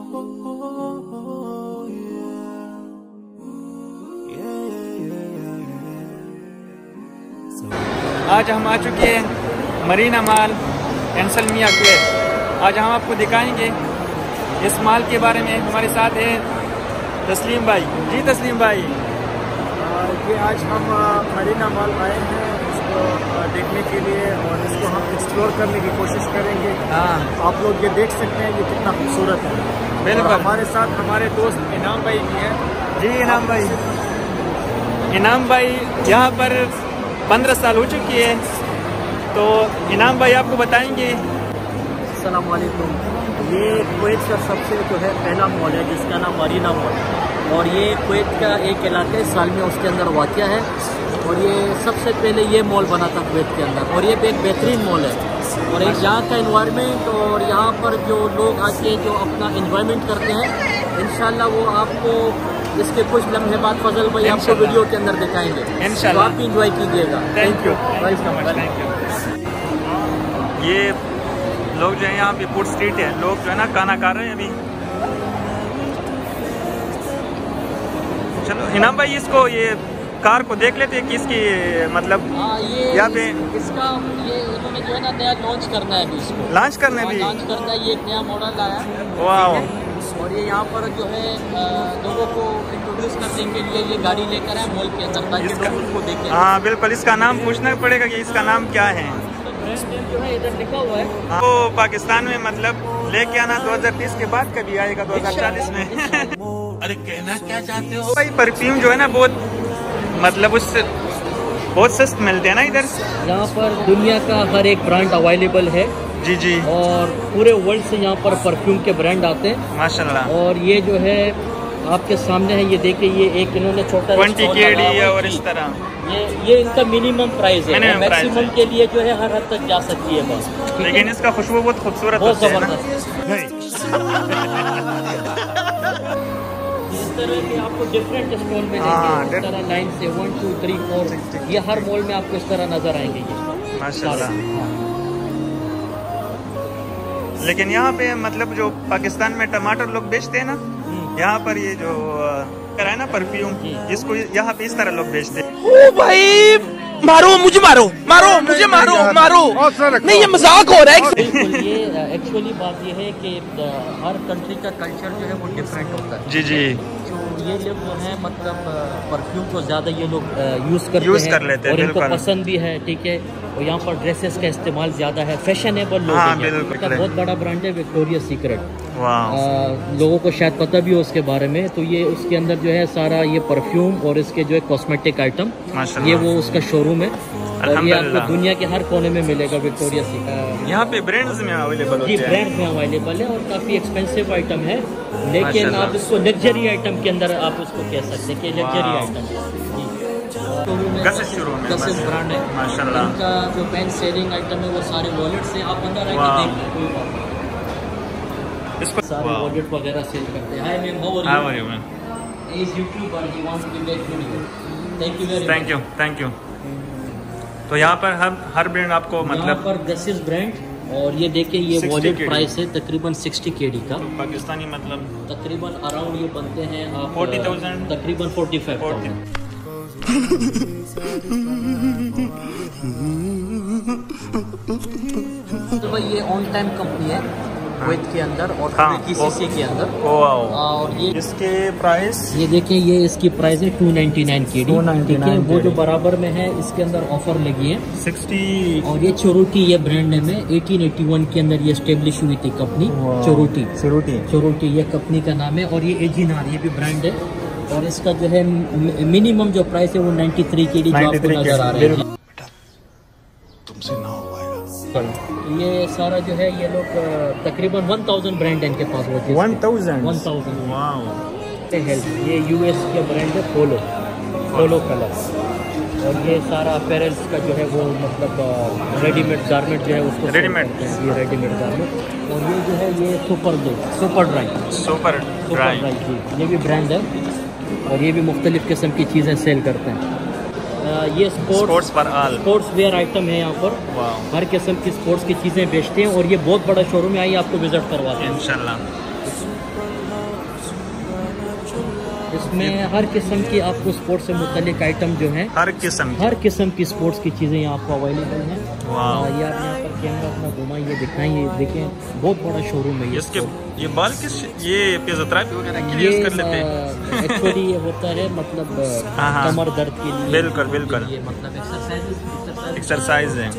आज हम आ चुके हैं मरीना मॉल एनसलमिया कुवैत। आज हम आपको दिखाएंगे इस मॉल के बारे में। हमारे साथ है तस्लीम भाई। जी तस्लीम भाई, ये आज हम मरीना मॉल आए हैं इसको देखने के लिए और इसको हम एक्सप्लोर करने की कोशिश करेंगे। हाँ, आप लोग ये देख सकते हैं ये कितना खूबसूरत है। बिल्कुल। हमारे साथ हमारे दोस्त इनाम भाई भी हैं। जी इनाम भाई। इनाम भाई यहाँ पर 15 साल हो चुकी है, तो इनाम भाई आपको बताएंगे। अस्सलाम वालेकुम। ये कुवैत का सबसे जो है पहला मॉल है जिसका नाम मरीना मॉल है और ये कुवैत का एक इलाका है सालमिया, उसके अंदर वाक़या है और ये सबसे पहले ये मॉल बना था कुवैत के अंदर और ये एक बेहतरीन मॉल है और एक यहाँ का इन्वायरमेंट और यहाँ पर जो लोग आके जो अपना इन्जॉयमेंट करते हैं इंशाल्लाह वो आपको इसके कुछ लम्हे बाद फजल भाई आपको वीडियो के अंदर दिखाएंगे। इंशाल्लाह आप भी इंजॉय कीजिएगा। Thank you, thank you. ये लोग जो है यहाँ पे फूड स्ट्रीट है, लोग जो है ना खाना खा रहे हैं अभी। चलो इनाम भाई इसको ये कार को देख लेते हैं कि इसकी मतलब यहाँ पे इसका ये इन्होंने जो है ना नया लॉन्च करना है अभी, इसको लॉन्च करना है अभी। लॉन्च करना है, ये एक नया मॉडल आया है। वाह। और ये यहाँ पर जो है लोगों को इंट्रोड्यूस करने के लिए ये गाड़ी लेकर आए मॉल के अंदर ताकि लोग उसको देखें। हाँ बिल्कुल, इसका नाम पूछना पड़ेगा कि इसका नाम क्या है। ब्रांड नेम जो है इधर लिखा हुआ है। तो पाकिस्तान में मतलब लेके आना 2030 के बाद कभी आएगा, 2040 में। अरे कहना क्या चाहते हो भाई? परफ्यूम जो है ना बहुत मतलब उससे बहुत सस्ते मिलते हैं ना इधर। यहाँ पर दुनिया का हर एक ब्रांड अवेलेबल है। जी जी। और पूरे वर्ल्ड से यहाँ पर परफ्यूम के ब्रांड आते हैं माशाल्लाह। और ये जो है आपके सामने है, ये देखिए ये एक इन्होंने छोटा 20 KD और इस तरह ये इनका मिनिमम प्राइस है। मैक्सिमम के लिए जो है हर हद तक जा सकती है बस, लेकिन इसका खुशबू बहुत खूबसूरत बहुत होती है ना। जबरदस्त। इस तरह के आपको डिफरेंट स्टॉल में देंगे इस तरह लाइन से 1 2 3 4 ये हर मॉल में आपको इस तरह नजर आएंगे ये माशाल्लाह। लेकिन यहाँ पे मतलब जो पाकिस्तान में टमाटर लोग बेचते हैं ना, यहाँ पर ये जो है ना परफ्यूम, इसको यहाँ पे इस तरह लोग बेचते हैं। ओ भाई मारो मुझे, मारो मारो मुझे, मारो मारो, नहीं ये मजाक हो रहा है। बिल्कुल, ये एक्चुअली बात ये है कि हर कंट्री का कल्चर जो है वो डिफरेंट होता है। जी जी। ये लोग जो है मतलब परफ्यूम को ज़्यादा ये लोग यूज़ कर लेते हैं और इनको पसंद भी है, ठीक है। और यहाँ पर ड्रेसेस का इस्तेमाल ज़्यादा है, फैशनेबल लोग हैं। बहुत बड़ा ब्रांड है विक्टोरिया सीक्रेट, लोगों को शायद पता भी हो उसके बारे में। तो ये उसके अंदर जो है सारा ये परफ्यूम और इसके जो है कॉस्मेटिक आइटम, ये वो उसका शोरूम है और ये आपको दुनिया के हर कोने में मिलेगा विक्टोरिया सीक्रेट। यहाँ पे ब्रांड्स में अवेलेबल जी, ब्रांड में अवेलेबल है और काफ़ी एक्सपेंसिव आइटम है, लेकिन आप इसको लग्जरी आइटम के अंदर आप उसको कह सकते हैं कि लग्जरी आइटम है। गसेस ब्रांड है माशाल्लाह। इनका जो बेस्ट सेलिंग आइटम है वो सारे वॉलेट से आप अंदर आके देख कोई बात नहीं, इसको सारे वॉलेट वगैरह सेल करते हैं। Hi ma'am, how are you ma'am? He is YouTuber, he wants to make video. Thank you very much. Thank you. तो यहाँ पर हर ब्रांड आपको मतलब यहाँ पर गसेस ब्रांड और ये देखिए ये वॉलेट प्राइस है तकरीबन 60 KD का। पाकिस्तानी मतलब तकरीबन अराउंड ये बनते हैं 40,000 तकरीबन 45,000। तो भाई ये ऑन टाइम कंपनी है कुवैत के अंदर और KCC के अंदर। और ये इसके प्राइस ये देखिए ये इसकी प्राइस है 299 KD, ठीक है। वो जो बराबर में है इसके अंदर ऑफर लगी है 60। और ये चोरोटी ये ब्रांड नेम है। 1881 के अंदर ये स्टेब्लिश हुई थी कंपनी चोरोटी ये कंपनी का नाम है। और ये एजिनार ये भी ब्रांड है और इसका जो है मिनिमम जो प्राइस है वो 93 KD जो आपको नजर आ रहा है। तुमसे ना हो पाएगा। ये सारा जो है ये लोग तकरीबन 1000 ब्रांड है इनके पास। 1000 हेल्थ ये US के ब्रांड है पोलो कलर। और ये सारा अपैरल्स का जो है वो मतलब रेडीमेड गारमेंट जो है उसको रेडीमेड गारमेंट। और ये जो है ये सुपर ड्राई जी, ये भी ब्रांड है और ये भी मुख्तलिफ किस्म की चीज़ें सेल करते हैं। ये स्पोर्ट्स वेयर आइटम है यहाँ पर, हर किस्म की स्पोर्ट्स की चीज़ें बेचते हैं और ये बहुत बड़ा शोरूम है। आइए आपको विजिट करवाते हैं इंशाल्लाह। इसमें हर किस्म की आपको स्पोर्ट्स से मुतालिक आइटम जो है, हर किस्म की स्पोर्ट्स की चीज़ें यहाँ आपको अवेलेबल हैं। ये आप यहाँ पर कैमरा अपना घुमाइए, दिखाएं, ये देखें बहुत बड़ा शोरूम है। इसके ये बाल किस ये फिजियोथेरेपी वगैरह के लिए यूज कर लेते हैं? एक्चुअली ये होता है मतलब कमर दर्द के लिए। बिल्कुल ये मतलब एक्सरसाइज है।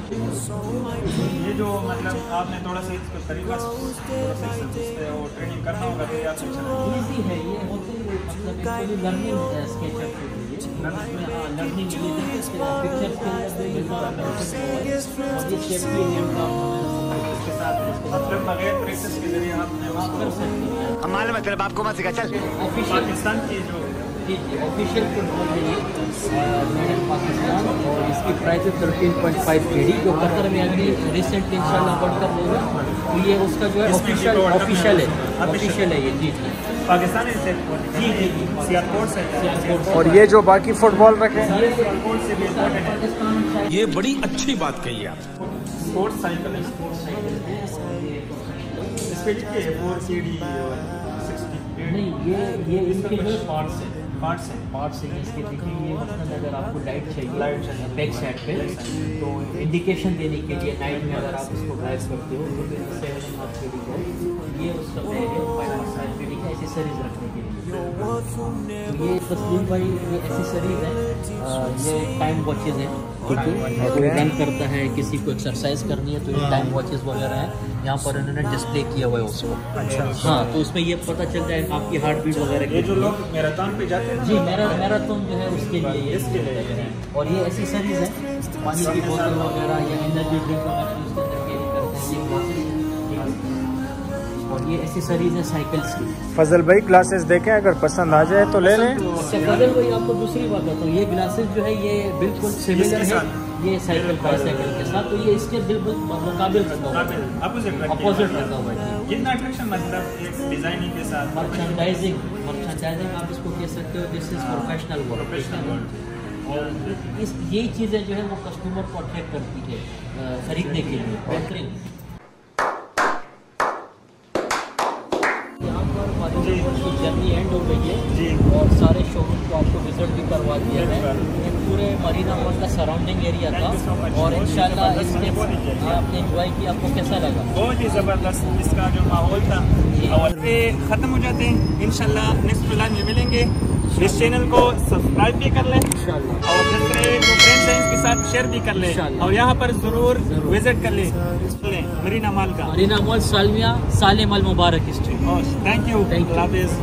ये जो मतलब आपने थोड़ा सा इसको तरीका और ट्रेनिंग करना होगा तो ये इजी है। ये होते हैं मतलब एक्चुअली लर्निंग स्केचअप के लिए, लर्निंग के लिए पिक्चर्स के मतलब बगैर प्रैक्टिस के जरिए आपने कर सकते हैं। हमारा मतलब आपको मत सिखा चल। पाकिस्तान की जो ऑफिशियल फुटबॉल है ये मेड इन पाकिस्तान और इसकी प्राइस है 13.5 KD जो कतर में अभी रिसेंट इंशाल्लाह वर्ल्ड कप होगा तो ये उसका जो है ऑफिशियल है ये। जी पाकिस्तानी से सियालकोट से। और ये जो बाकी फुटबॉल रखे ये बड़ी अच्छी बात कही आप। स्पोर्ट्स साइकिल है। इसके लिए 4CD 60 नहीं, ये इनके जो पार्ट्स है इसके। देखिए ये मतलब अगर आपको लाइट चाहिए बैक साइड पे तो इंडिकेशन देने के लिए नाइट में अगर आप इसको ड्राइव करते हो तो 7.5 KD का ये उसका बैग है। 5.5 KD का एसेसरीज रखने के लिए। तो ये तस्लीम भाई ये एसेसरीज है, ये टाइम वॉचेज हैं। कोई रन करता है, किसी को एक्सरसाइज करनी है तो ये टाइम वॉचेस वगैरह हैं। यहाँ पर उन्होंने डिस्प्ले किया हुआ है उसको। अच्छा। हाँ, तो उसमें ये पता चल जाए आपकी हार्ट बीट वगैरह। ये जो लोग मैराथन पे जाते हैं जी मैराथन जो है उसके लिए इसके लिए और ये एसेसरीज है, पानी की बोतल वगैरह या एनर्जी ड्रिंक वगैरह उसके अंदर कैरी करते हैं ये और ये एसेसरीज है साइकिल्स की। फजल भाई ग्लासेस देखें, अगर पसंद आ जाए तो ले लें। अच्छा फजल भाई आपको दूसरी बात बताऊँ, ये ग्लासेस जो है ये बिल्कुल सिमिलर है ये साइकिल बाईसाइकिल के साथ, तो ये इसके बिल्कुल मुकाबिल रखा हुआ है, अपोजिट रखा हुआ है। कितना अट्रैक्शन मतलब एक डिजाइनिंग के साथ मर्चेंडाइजिंग आप इसको कह सकते हो। दिस इज प्रोफेशनल वर्क और यही चीज़ें जो है वो कस्टमर को अट्रैक्ट करती है खरीदने के लिए। बेहतरीन यहाँ पर हमारी जर्नी एंड हो गई है जी और सारे शोरूम को आपको विजिट भी करवा दिया है। ये पूरे मरीना मॉल का सराउंडिंग एरिया था और इंशाल्लाह इसके आपने एंजॉय किया। आपको कैसा लगा? बहुत ही ज़बरदस्त इसका जो माहौल था। और पे ख़त्म हो जाते हैं, इंशाल्लाह नेक्स्ट व्लॉग में मिलेंगे। इस चैनल को सब्सक्राइब भी कर लें और दूसरे जो फ्रेंड्स हैं इसके साथ शेयर भी कर लें और यहाँ पर ज़रूर विजिट कर लें मरीना मॉल का। Marina Mall Salmiya Salem Al Mubarak street. Thank you. अल्लाह हाफ़िज़।